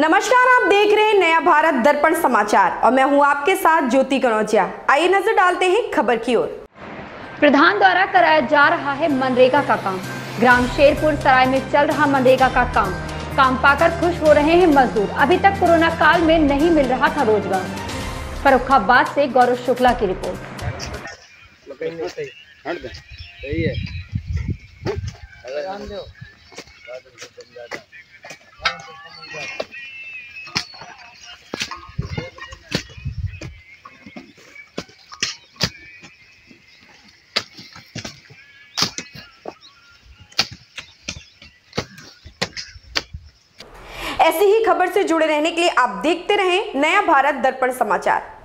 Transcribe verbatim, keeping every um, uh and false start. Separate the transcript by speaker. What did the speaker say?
Speaker 1: नमस्कार, आप देख रहे हैं नया भारत दर्पण समाचार और मैं हूं आपके साथ ज्योति कनौजिया। आइए नजर डालते हैं खबर की ओर।
Speaker 2: प्रधान द्वारा कराया जा रहा है मनरेगा का काम। ग्राम शेरपुर सराय में चल रहा मनरेगा का काम काम पाकर खुश हो रहे हैं मजदूर। अभी तक कोरोना काल में नहीं मिल रहा था रोजगार। फर्रुखाबाद से गौरव शुक्ला की रिपोर्ट।
Speaker 1: ऐसी ही खबर से जुड़े रहने के लिए आप देखते रहें नया भारत दर्पण समाचार।